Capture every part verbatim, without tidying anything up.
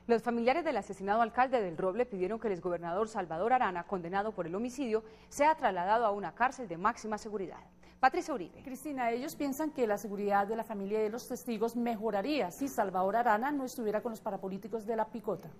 Los familiares del asesinado alcalde del Roble pidieron que el exgobernador Salvador Arana, condenado por el homicidio, sea trasladado a una cárcel de máxima seguridad. Patricia Uribe. Cristina, ellos piensan que la seguridad de la familia y de los testigos mejoraría si Salvador Arana no estuviera con los parapolíticos de la Picota.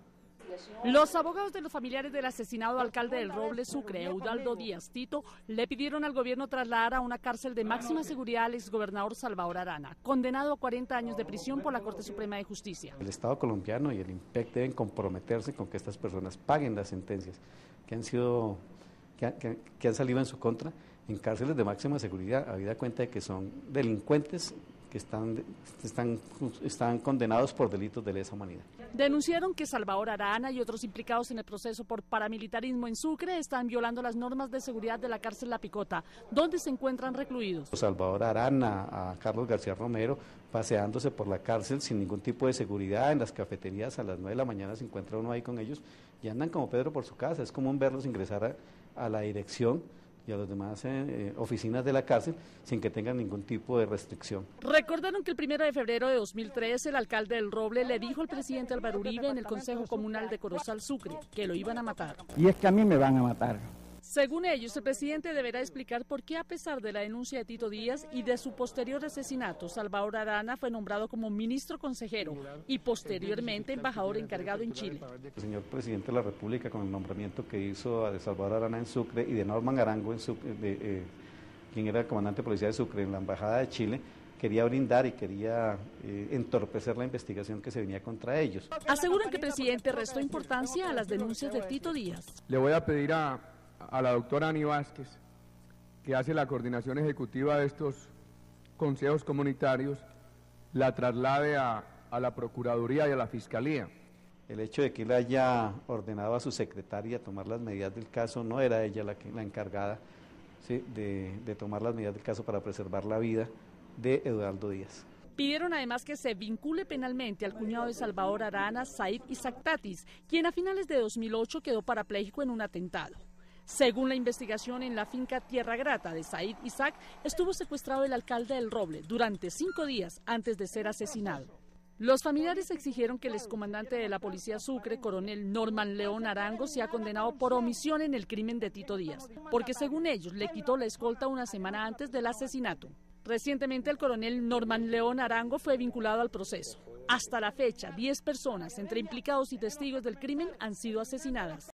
Los abogados de los familiares del asesinado alcalde del Roble Sucre, Eudaldo Díaz Tito, le pidieron al gobierno trasladar a una cárcel de máxima seguridad al exgobernador Salvador Arana, condenado a cuarenta años de prisión por la Corte Suprema de Justicia. El Estado colombiano y el IMPEC deben comprometerse con que estas personas paguen las sentencias que han sido, que, que, que han salido en su contra en cárceles de máxima seguridad, habida cuenta de que son delincuentes que están, están, están condenados por delitos de lesa humanidad. Denunciaron que Salvador Arana y otros implicados en el proceso por paramilitarismo en Sucre están violando las normas de seguridad de la cárcel La Picota, donde se encuentran recluidos. Salvador Arana, a Carlos García Romero, paseándose por la cárcel sin ningún tipo de seguridad, en las cafeterías a las nueve de la mañana se encuentra uno ahí con ellos y andan como Pedro por su casa, es común verlos ingresar a, a la dirección y a las demás eh, oficinas de la cárcel sin que tengan ningún tipo de restricción. Recordaron que el primero de febrero de dos mil trece el alcalde del Roble le dijo al presidente Álvaro Uribe en el Consejo Comunal de Corozal Sucre que lo iban a matar. Y es que a mí me van a matar. Según ellos, el presidente deberá explicar por qué, a pesar de la denuncia de Tito Díaz y de su posterior asesinato, Salvador Arana fue nombrado como ministro consejero y posteriormente embajador encargado en Chile. El señor presidente de la República, con el nombramiento que hizo de Salvador Arana en Sucre y de Norman Arango, en Sucre, de, eh, quien era el comandante de policía de Sucre en la embajada de Chile, quería brindar y quería eh, entorpecer la investigación que se venía contra ellos. Aseguran que el presidente restó importancia a las denuncias de Tito Díaz. Le voy a pedir a a la doctora Ani Vázquez, que hace la coordinación ejecutiva de estos consejos comunitarios, la traslade a, a la Procuraduría y a la Fiscalía. El hecho de que él haya ordenado a su secretaria tomar las medidas del caso, no era ella la, que, la encargada ¿sí? de, de tomar las medidas del caso para preservar la vida de Eudaldo Díaz. Pidieron además que se vincule penalmente al cuñado de Salvador Arana, Said Isaac Tatis, quien a finales de dos mil ocho quedó parapléjico en un atentado. Según la investigación, en la finca Tierra Grata de Said Isaac estuvo secuestrado el alcalde del Roble durante cinco días antes de ser asesinado. Los familiares exigieron que el excomandante de la policía Sucre, coronel Norman León Arango, sea condenado por omisión en el crimen de Tito Díaz, porque según ellos le quitó la escolta una semana antes del asesinato. Recientemente el coronel Norman León Arango fue vinculado al proceso. Hasta la fecha, diez personas, entre implicados y testigos del crimen, han sido asesinadas.